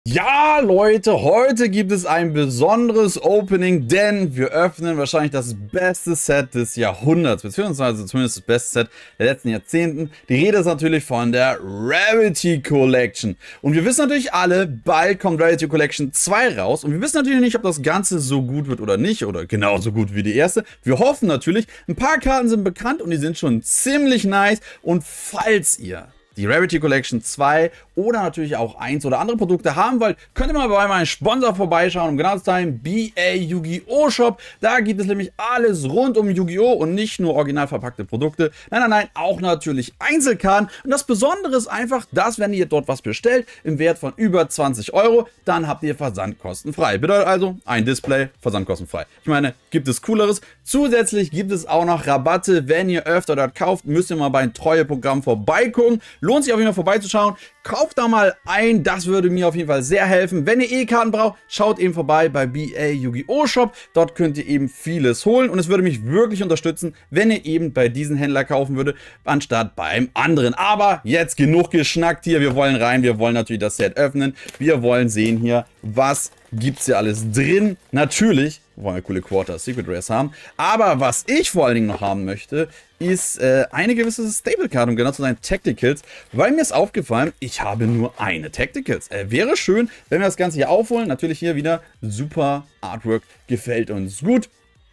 Ja, Leute, heute gibt es ein besonderes Opening, denn wir öffnen wahrscheinlich das beste Set des Jahrhunderts, beziehungsweise zumindest das beste Set der letzten Jahrzehnten. Die Rede ist natürlich von der Rarity Collection. Und wir wissen natürlich alle, bald kommt Rarity Collection 2 raus. Und wir wissen natürlich nicht, ob das Ganze so gut wird oder nicht, oder genauso gut wie die erste. Wir hoffen natürlich, ein paar Karten sind bekannt und die sind schon ziemlich nice. Und falls ihr die Rarity Collection 2 oder natürlich auch 1 oder andere Produkte haben wollt, könnt ihr mal bei meinem Sponsor vorbeischauen, um genau zu sein, BA Yu-Gi-Oh! Shop. Da gibt es nämlich alles rund um Yu-Gi-Oh! Und nicht nur original verpackte Produkte. Nein, auch natürlich Einzelkarten. Und das Besondere ist einfach, dass wenn ihr dort was bestellt, im Wert von über 20 €, dann habt ihr versandkostenfrei. Bedeutet also, ein Display, versandkostenfrei. Ich meine, gibt es Cooleres? Zusätzlich gibt es auch noch Rabatte, wenn ihr öfter dort kauft, müsst ihr mal bei einem Treueprogramm vorbeigucken. Lohnt sich auf jeden Fall vorbeizuschauen. Kauft da mal ein, das würde mir auf jeden Fall sehr helfen. Wenn ihr E-Karten braucht, schaut eben vorbei bei BA Yu-Gi-Oh! Shop. Dort könnt ihr eben vieles holen und es würde mich wirklich unterstützen, wenn ihr eben bei diesem Händler kaufen würdet, anstatt beim anderen. Aber jetzt genug geschnackt hier, wir wollen rein, wir wollen natürlich das Set öffnen. Wir wollen sehen hier, was gibt's hier alles drin. Natürlich wollen wir coole Quarter Secret Rares haben. Aber was ich vor allen Dingen noch haben möchte, ist eine gewisse Stable-Card, um genau zu sein, Tacticals. Weil mir ist aufgefallen, ich habe nur eine Tacticals. Wäre schön, wenn wir das Ganze hier aufholen. Natürlich hier wieder super Artwork, gefällt uns gut.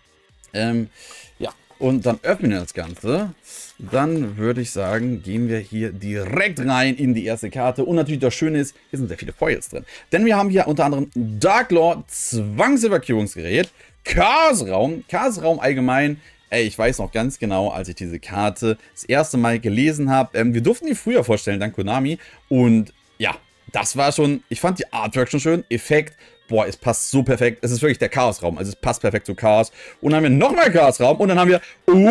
Ja, und dann öffnen wir das Ganze. Dann würde ich sagen, gehen wir hier direkt rein in die erste Karte. Und natürlich das Schöne ist, hier sind sehr viele Foils drin. Denn wir haben hier unter anderem Dark Lord, Zwangsevakuierungsgerät, Chaosraum, Chaosraum allgemein. Ey, ich weiß noch ganz genau, als ich diese Karte das erste Mal gelesen habe. Wir durften die früher vorstellen, dank Konami. Und ja, das war schon, ich fand die Artwork schon schön, Effekt. Boah, es passt so perfekt. Es ist wirklich der Chaosraum. Also es passt perfekt zu Chaos. Und dann haben wir nochmal Chaosraum. Und dann haben wir,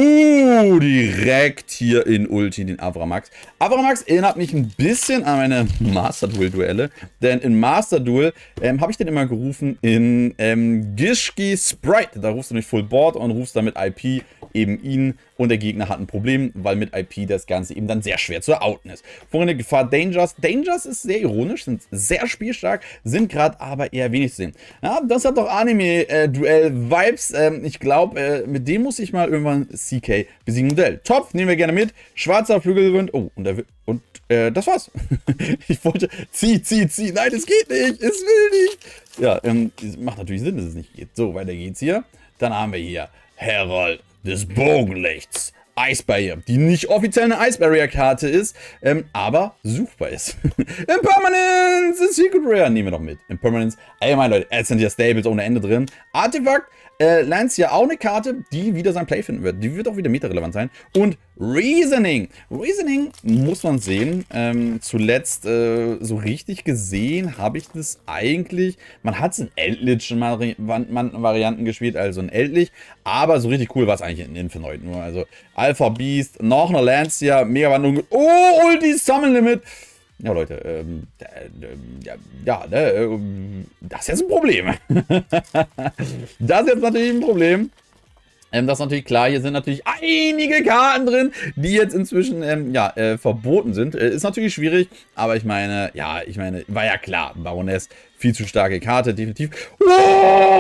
direkt hier in Ulti den Avramax. Avramax erinnert mich ein bisschen an meine Master Duel Duelle. Denn in Master Duel habe ich den immer gerufen in Gishki Sprite. Da rufst du nicht Full Board und rufst dann mit IP eben ihn. Und der Gegner hat ein Problem, weil mit IP das Ganze eben dann sehr schwer zu outen ist. Vorhin eine Gefahr Dangers. Dangers ist sehr ironisch, sind sehr spielstark, sind gerade aber eher wenig zu sehen. Ja, das hat doch Anime-Duell-Vibes. Ich glaube, mit dem muss ich mal irgendwann CK besiegen. Modell. Top, nehmen wir gerne mit. Schwarzer Flügelwind. Oh, und das war's. Ich wollte, zieh. Nein, es geht nicht. Es will nicht. Ja, macht natürlich Sinn, dass es nicht geht. So, weiter geht's hier. Dann haben wir hier Herald des Bogenlichts. Ice Barrier, die nicht offiziell eine Ice Barrier Karte ist, aber suchbar ist. Impermanence, Secret Rare, nehmen wir doch mit. Impermanence, allgemein Leute, es sind ja Stables ohne Ende drin. Artefakt, Lance ja auch eine Karte, die wieder sein Play finden wird. Die wird auch wieder meta-relevant sein. Und Reasoning. Reasoning muss man sehen. Zuletzt so richtig gesehen habe ich das eigentlich. Man hat es in Eldlichen Varianten gespielt, also in Eldlich. Aber so richtig cool war es eigentlich in Infinite nur. Also Alpha Beast, noch eine Lancia, Mega-Wandlung. Oh, Ulti Summon Limit. Ja, Leute, das ist jetzt ein Problem. Das ist jetzt natürlich ein Problem. Das ist natürlich klar, hier sind natürlich einige Karten drin, die jetzt inzwischen verboten sind. Ist natürlich schwierig, aber ich meine, war ja klar, Baroness, viel zu starke Karte, definitiv. Oh,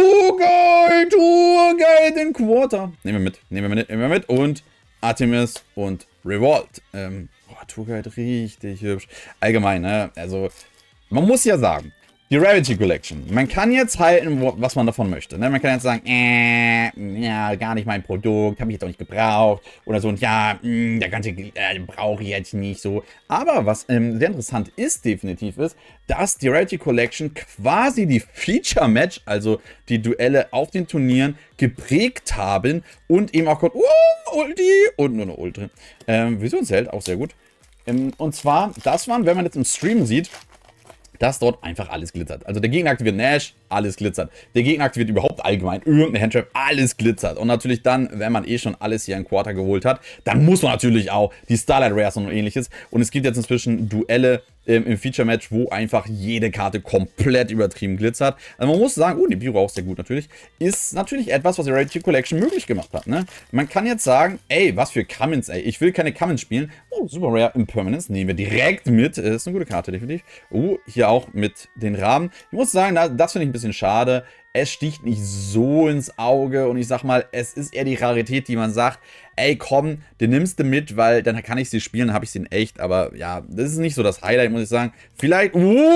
Tourguide, den Quarter. Nehmen wir mit. Und Artemis und Revolt. Tourguide, richtig hübsch. Allgemein, ne? Also, man muss ja sagen, die Rarity Collection, man kann jetzt halten, was man davon möchte. Ne? Man kann jetzt sagen, ja, gar nicht mein Produkt, habe ich jetzt auch nicht gebraucht. Oder so, und ja, der ganze brauche ich jetzt nicht so. Aber was sehr interessant ist, definitiv ist, dass die Rarity Collection quasi die Feature-Match, also die Duelle auf den Turnieren, geprägt haben und eben auch Ulti und nur eine Ulti. Visionsheld, auch sehr gut. Und zwar, das waren, wenn man jetzt im Stream sieht, dass dort einfach alles glitzert. Also der Gegner aktiviert Nash, alles glitzert. Der Gegner aktiviert überhaupt allgemein irgendeine Handtrap, alles glitzert. Und natürlich dann, wenn man schon alles hier in Quarter geholt hat, dann muss man natürlich auch die Starlight Rares und ähnliches. Und es gibt jetzt inzwischen Duelle im Feature-Match, wo einfach jede Karte komplett übertrieben glitzert. Also man muss sagen, Nibiru auch sehr gut natürlich, ist natürlich etwas, was die Rare Tier Collection möglich gemacht hat, ne? Man kann jetzt sagen, ey, was für Cummins, ey, ich will keine Cummins spielen. Oh, Super Rare Impermanence, nehmen wir direkt mit, ist eine gute Karte, definitiv. Hier auch mit den Rahmen. Ich muss sagen, das finde ich ein bisschen schade. Es sticht nicht so ins Auge und ich sag mal, es ist eher die Rarität, die man sagt, ey komm, den nimmst du mit, weil dann kann ich sie spielen, dann habe ich sie in echt, aber ja, das ist nicht so das Highlight, muss ich sagen. Vielleicht,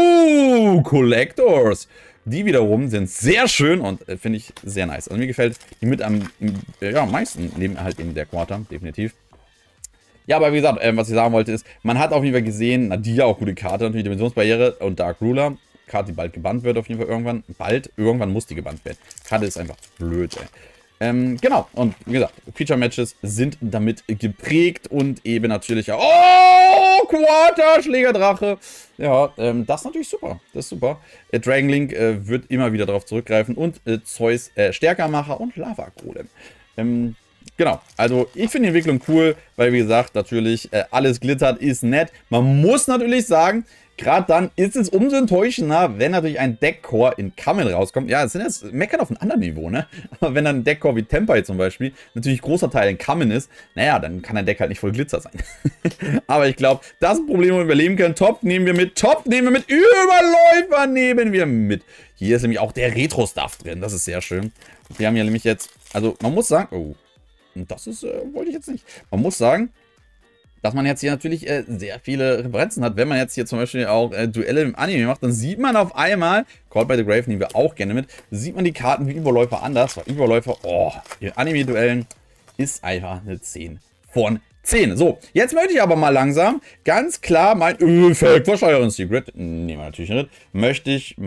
Collectors, die wiederum sind sehr schön und finde ich sehr nice. Also mir gefällt die mit am meisten, neben halt eben der Quarter, definitiv. Ja, aber wie gesagt, was ich sagen wollte ist, man hat auf jeden Fall gesehen, Nadia auch gute Karte, natürlich Dimensionsbarriere und Dark Ruler. Karte, die bald gebannt wird, auf jeden Fall irgendwann. Irgendwann muss die gebannt werden. Karte ist einfach blöd, ey. Genau, und wie gesagt, Feature-Matches sind damit geprägt und eben natürlich auch. Oh, Quarter, Schlägerdrache. Ja, das ist natürlich super. Das ist super. Dragon Link wird immer wieder darauf zurückgreifen und Zeus Stärkermacher und Lava-Golem. Genau, also ich finde die Entwicklung cool, weil wie gesagt, natürlich alles glittert, ist nett. Man muss natürlich sagen, gerade dann ist es umso enttäuschender, wenn natürlich ein Deckcore in Camel rauskommt. Ja, es sind jetzt meckern auf einem anderen Niveau, ne? Aber wenn dann ein Deckcore wie Tempai zum Beispiel natürlich großer Teil in Camel ist, naja, dann kann ein Deck halt nicht voll Glitzer sein. Aber ich glaube, das ist ein Problem, wo wir überleben können. Top nehmen wir mit, Überläufer nehmen wir mit. Hier ist nämlich auch der Retro-Stuff drin, das ist sehr schön. Wir haben hier nämlich jetzt, also man muss sagen, oh, das ist, wollte ich jetzt nicht. Man muss sagen, dass man jetzt hier natürlich sehr viele Referenzen hat. Wenn man jetzt hier zum Beispiel auch Duelle im Anime macht, dann sieht man auf einmal, Called by the Grave nehmen wir auch gerne mit, sieht man die Karten wie Überläufer anders. Weil Überläufer, in Anime-Duellen ist einfach eine 10 von 10. So, jetzt möchte ich aber mal langsam ganz klar mein Effektversteuerung Secret, nehmen wir natürlich nicht, möchte ich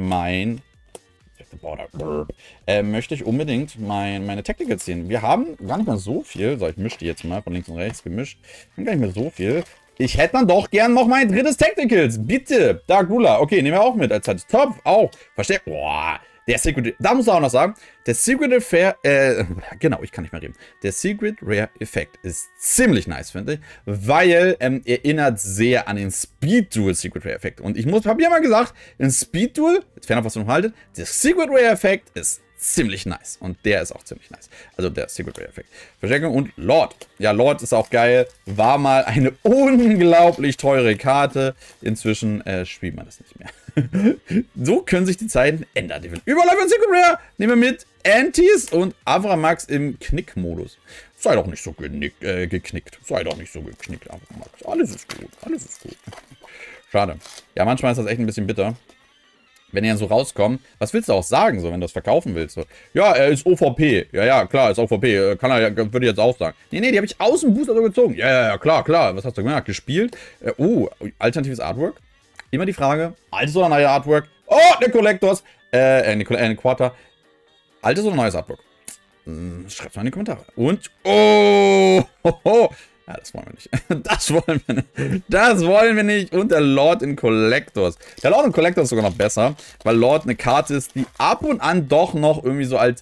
unbedingt meine Tacticals sehen. Wir haben gar nicht mehr so viel. So, ich mische die jetzt mal von links und rechts gemischt. Wir haben gar nicht mehr so viel. Ich hätte dann doch gern noch mein drittes Tacticals. Bitte. Dark Ruler. Okay, nehmen wir auch mit als zweites. Top. Auch. Verstärkt. Boah. Der Secret, da muss ich auch noch sagen, der Secret Rare, genau, ich kann nicht mehr reden. Der Secret Rare Effekt ist ziemlich nice, finde ich, weil erinnert sehr an den Speed Duel Secret Rare Effekt. Und ich habe ja mal gesagt, in Speed Duel, jetzt fernab was du noch haltet, der Secret Rare Effekt ist ziemlich nice. Und der ist auch ziemlich nice. Also der Secret Rare Effekt. Verstärkung und Lord. Ja, Lord ist auch geil. War mal eine unglaublich teure Karte. Inzwischen spielt man das nicht mehr. So können sich die Zeiten ändern. Überläufer und Secret Rare nehmen wir mit. Antis und Avramax im Knick-Modus. Sei doch nicht so geknickt. Sei doch nicht so geknickt, Avramax. Alles ist gut. Alles ist gut. Schade. Ja, manchmal ist das echt ein bisschen bitter. Wenn die dann so rauskommen, was willst du auch sagen, so, wenn du das verkaufen willst? So, ja, er ist OVP. Ja, klar, ist OVP. Kann er, würde ich jetzt auch sagen. Nee, die habe ich aus dem Booster so gezogen. Ja, klar. Was hast du gemacht? Gespielt? Alternatives Artwork. Immer die Frage, altes oder neues Artwork? Oh, der Collectors. Eine Quarter. Altes oder neues Artwork? Schreibt mal in die Kommentare. Und, ja, das wollen wir nicht. Das wollen wir nicht. Und der Lord in Collectors. Der Lord in Collectors ist sogar noch besser, weil Lord eine Karte ist, die ab und an doch noch irgendwie so als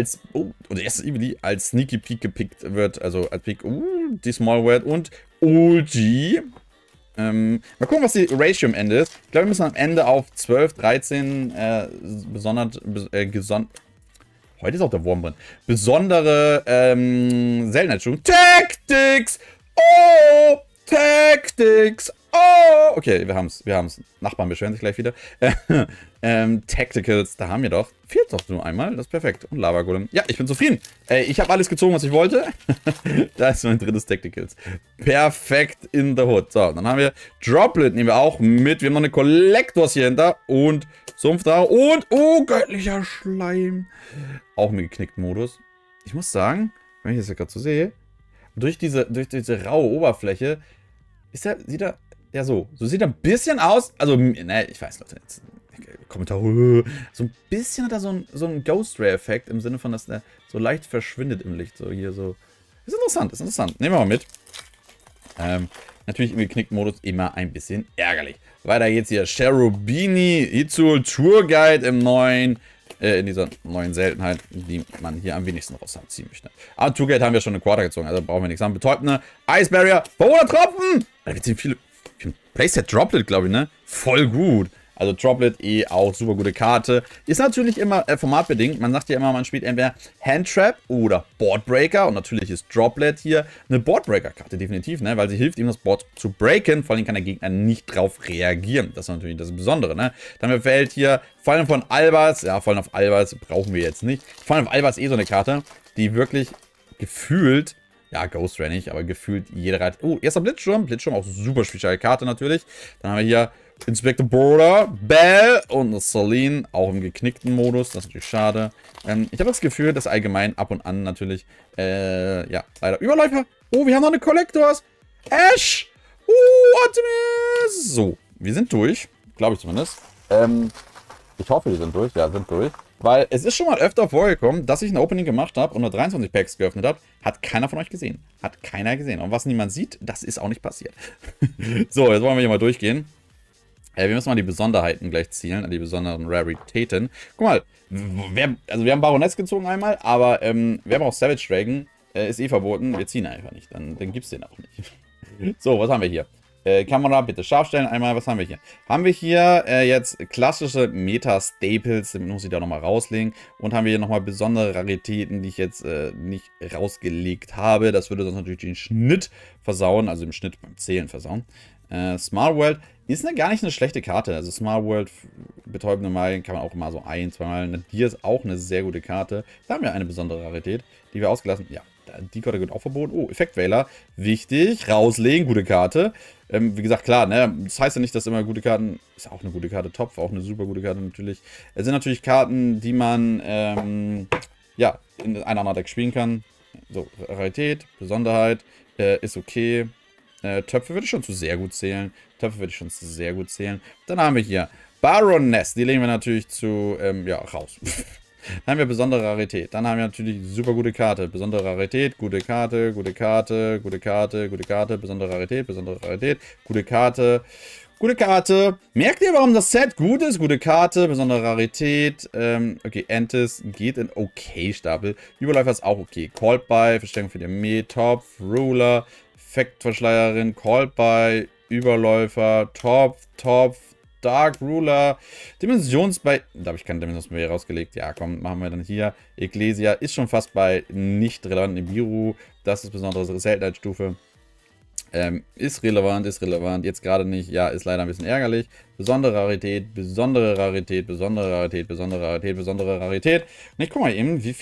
Sneaky Peek gepickt wird. Also als Peek, die Small World und Ulti. Mal gucken, was die Ratio am Ende ist. Ich glaube, wir müssen am Ende auf 12, 13 heute ist auch der Wurm drin. Besondere Seltenheitsstufen. Tactics! Oh! Tactics! Oh! Okay, wir haben's. Nachbarn beschweren sich gleich wieder. Tacticals, da haben wir doch. Fehlt doch nur einmal, das ist perfekt. Und Lava Golem. Ja, ich bin zufrieden. Ich habe alles gezogen, was ich wollte. Da ist mein drittes Tacticals. Perfekt in the hood. So, dann haben wir Droplet, nehmen wir auch mit. Wir haben noch eine Collectors hier hinter. Und Sumpfdrache. Und, göttlicher Schleim. Auch im geknickten Modus. Ich muss sagen, wenn ich das ja gerade so sehe, durch diese raue Oberfläche sieht er sieht er ein bisschen aus. Also, ne, ich weiß, Leute, jetzt Kommentar, so ein bisschen hat er so einen Ghost Ray Effekt im Sinne von, dass der so leicht verschwindet im Licht. So hier so. Ist interessant. Nehmen wir mal mit. Natürlich im geknickten Modus immer ein bisschen ärgerlich. Weiter geht's hier. Cherubini, Izul, Tour Guide im neuen, in dieser neuen Seltenheit, die man hier am wenigsten rausziehen möchte. Aber Tour Guide haben wir schon eine Quarter gezogen, also brauchen wir nichts haben. Betäubende, Ice Barrier, Verhohler Tropfen! Alter, wir ziehen für ein Playset Droplet, glaube ich, ne? Voll gut. Also Droplet auch super gute Karte. Ist natürlich immer formatbedingt. Man sagt ja immer, man spielt entweder Handtrap oder Boardbreaker. Und natürlich ist Droplet hier eine Boardbreaker-Karte, definitiv, ne? Weil sie hilft ihm, das Board zu breaken. Vor allem kann der Gegner nicht drauf reagieren. Das ist natürlich das Besondere, ne? Dann fällt hier Fallen von Albers. Ja, Fallen auf Albers brauchen wir jetzt nicht. Fallen auf Albers so eine Karte, die wirklich gefühlt, ja, Ghost Ray nicht, aber gefühlt jeder Reit. Oh, erster Blitzsturm. Blitzsturm auch super spezielle Karte natürlich. Dann haben wir hier Inspector Border, Bell und Celine, auch im geknickten Modus. Das ist natürlich schade. Ich habe das Gefühl, dass allgemein ab und an natürlich, ja, leider Überläufer. Oh, wir haben noch eine Collectors. Ash. Artemis. So, wir sind durch. Glaube ich zumindest. Ich hoffe, wir sind durch. Ja, sind durch. Weil es ist schon mal öfter vorgekommen, dass ich ein Opening gemacht habe und nur 23 Packs geöffnet habe. Hat keiner von euch gesehen. Hat keiner gesehen. Und was niemand sieht, das ist auch nicht passiert. So, jetzt wollen wir hier mal durchgehen. Wir müssen mal die Besonderheiten gleich zielen, die besonderen Raritäten. Guck mal, wir haben Baroness gezogen einmal, aber wir haben auch Savage Dragon, ist verboten, wir ziehen einfach nicht, dann gibt es den auch nicht. So, was haben wir hier? Kamera bitte scharf stellen einmal, was haben wir hier? Haben wir hier jetzt klassische Meta-Staples, damit muss ich da nochmal rauslegen. Und haben wir hier nochmal besondere Raritäten, die ich jetzt nicht rausgelegt habe. Das würde sonst natürlich den Schnitt versauen, also im Schnitt beim Zählen versauen. Smart World ist gar nicht eine schlechte Karte. Also Smart World, betäubende Meilen kann man auch immer so ein-, zweimal. Dir ist auch eine sehr gute Karte. Da haben wir eine besondere Rarität, die wir ausgelassen. Ja, die Karte wird auch verboten. Oh, Effektwähler. Wichtig. Rauslegen. Gute Karte. Wie gesagt, klar, ne? Das heißt ja nicht, dass immer gute Karten. Ist auch eine gute Karte. Topf, auch eine super gute Karte natürlich. Es sind natürlich Karten, die man ja, in einem anderen Deck spielen kann. So, Rarität, Besonderheit. Ist okay. Töpfe würde ich schon zu sehr gut zählen. Dann haben wir hier Baroness. Die legen wir natürlich zu, ja, raus. Dann haben wir besondere Rarität. Dann haben wir natürlich super gute Karte. Besondere Rarität, gute Karte, gute Karte, gute Karte, gute Karte, besondere Rarität, gute Karte. Gute Karte. Merkt ihr, warum das Set gut ist? Gute Karte, besondere Rarität. Okay, Antis geht in Okay-Stapel. Überläufer ist auch okay. Called by, Verstärkung für die Armee, Top, Ruler, Effektverschleierin, Called by, Überläufer, Top, Dark Ruler, Dimensionsbei. Da habe ich keine Dimensionsbei rausgelegt. Ja, komm, machen wir dann hier. Ecclesia ist schon fast bei nicht relevanten Nibiru. Das ist besondere Seltenheitsstufe. Ist relevant. Jetzt gerade nicht. Ja, ist leider ein bisschen ärgerlich. Besondere Rarität, besondere Rarität, besondere Rarität, besondere Rarität, besondere Rarität. Und ich guck mal eben, wie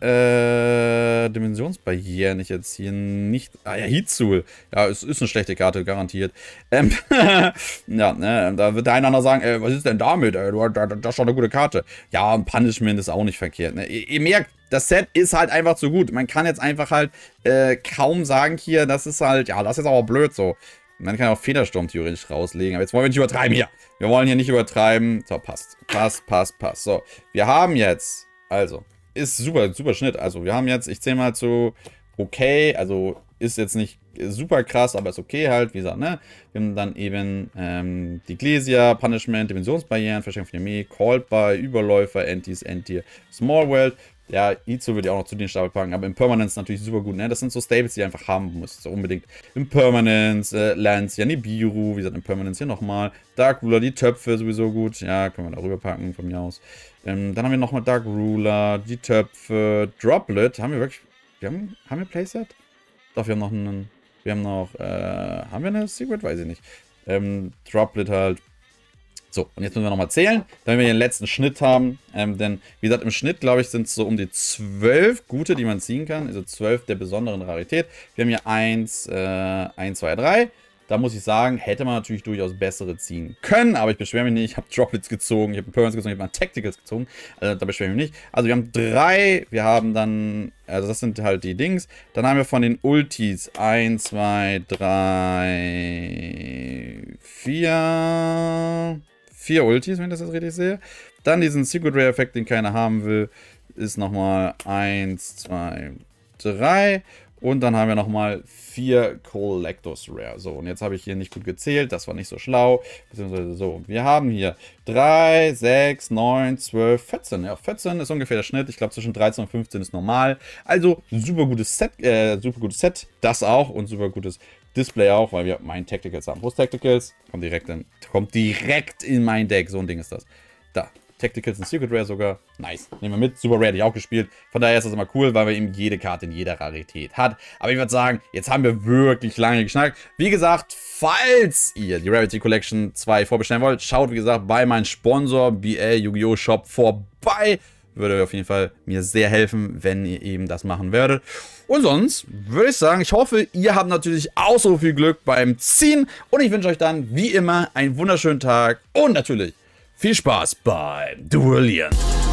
viele Dimensionsbarrieren ich jetzt hier nicht. Ah ja, Heatsul. Ja, es ist eine schlechte Karte, garantiert. Ja, ne, da wird der eine oder andere sagen, was ist denn damit? Das ist doch eine gute Karte. Ja, ein Punishment ist auch nicht verkehrt. Ne? Ihr merkt, das Set ist halt einfach zu gut. Man kann jetzt einfach halt kaum sagen hier, das ist halt, ja, das ist aber blöd so. Man kann auch Federsturm theoretisch rauslegen. Aber jetzt wollen wir nicht übertreiben hier. Wir wollen hier nicht übertreiben. So, passt. Passt. So, wir haben jetzt, also, ist super Schnitt. Also, wir haben jetzt, ich zähle mal zu okay. Also, ist jetzt nicht super krass, aber ist okay halt. Wie gesagt, ne? Wir haben dann eben die Ecclesia, Punishment, Dimensionsbarrieren, Verstärkung für die Armee, Called by, Überläufer, Antis, Antier, Small World. Ja, Izu würde ich auch noch zu den Stapel packen, aber Impermanence natürlich super gut, ne? Das sind so Staples, die ihr einfach haben müsst, so unbedingt. Impermanence, Lance, ja, Nibiru, wie gesagt, Impermanence hier nochmal. Dark Ruler, die Töpfe sowieso gut, ja, können wir da rüber packen, von mir aus. Dann haben wir nochmal Dark Ruler, die Töpfe, Droplet, haben wir wirklich, haben wir Playset? Doch, wir haben noch einen, haben wir eine Secret? Weiß ich nicht. Droplet halt. So, und jetzt müssen wir nochmal zählen, damit wir hier den letzten Schnitt haben. Denn, wie gesagt, im Schnitt, glaube ich, sind es so um die 12 gute, die man ziehen kann. Also 12 der besonderen Rarität. Wir haben hier 1, 2, 3. Da muss ich sagen, hätte man natürlich durchaus bessere ziehen können. Aber ich beschwere mich nicht. Ich habe Droplets gezogen, ich habe Permanents gezogen, ich habe Tacticals gezogen. Also da beschwere ich mich nicht. Also wir haben 3. Wir haben dann, also das sind halt die Dings. Dann haben wir von den Ultis 1, 2, 3, 4... 4 Ultis, wenn ich das jetzt richtig sehe. Dann diesen Secret Rare Effekt, den keiner haben will, ist nochmal 1, 2, 3. Und dann haben wir nochmal 4 Collectors Rare. So, und jetzt habe ich hier nicht gut gezählt. Das war nicht so schlau. Beziehungsweise so. Wir haben hier 3, 6, 9, 12, 14. Ja, 14 ist ungefähr der Schnitt. Ich glaube, zwischen 13 und 15 ist normal. Also, super gutes Set. Das auch. Und super gutes Display auch, weil wir meinen Tacticals haben. Wo ist Tacticals? Kommt direkt in mein Deck. So ein Ding ist das. Da. Tacticals und Secret Rare sogar. Nice. Nehmen wir mit. Super Rare, die auch gespielt. Von daher ist das immer cool, weil wir eben jede Karte in jeder Rarität hat. Aber ich würde sagen, jetzt haben wir wirklich lange geschnackt. Wie gesagt, falls ihr die Rarity Collection 2 vorbestellen wollt, schaut wie gesagt bei meinem Sponsor BL Yu-Gi-Oh! Shop vorbei. Würde auf jeden Fall mir sehr helfen, wenn ihr eben das machen werdet. Und sonst würde ich sagen, ich hoffe, ihr habt natürlich auch so viel Glück beim Ziehen. Und ich wünsche euch dann wie immer einen wunderschönen Tag und natürlich viel Spaß beim Duellieren.